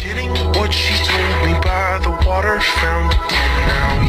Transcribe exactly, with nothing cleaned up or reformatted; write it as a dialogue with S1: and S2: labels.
S1: Getting what she told me by the water fountain now.